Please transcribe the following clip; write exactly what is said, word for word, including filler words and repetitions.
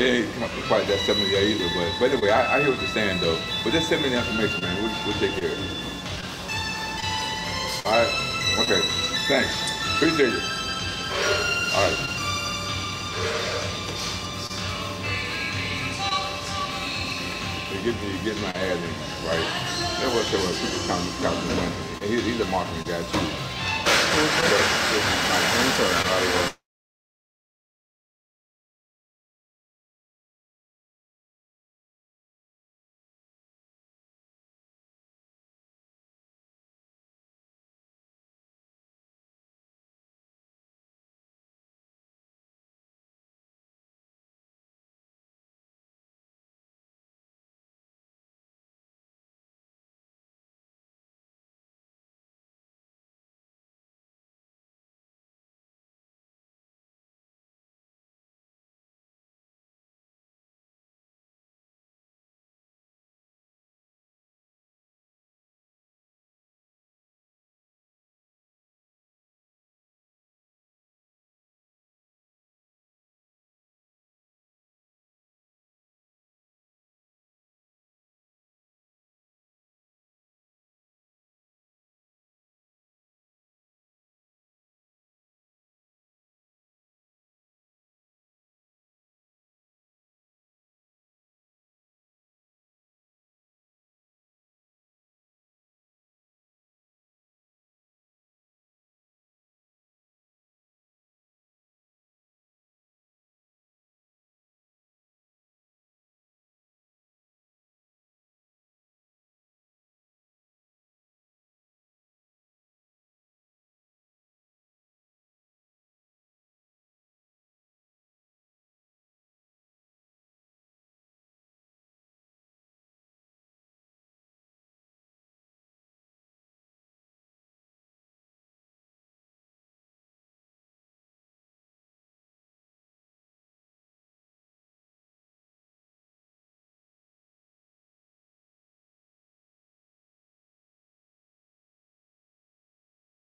it ain't quite that simple yet either, but, but anyway, I, I hear what you're saying though. But just send me the information, man. We'll, we'll take care of it. Alright? Okay. Thanks. Appreciate it. Alright. You get me, you get my ad in, right? That's what when people come come to money. And he's, he's a marketing guy too. But,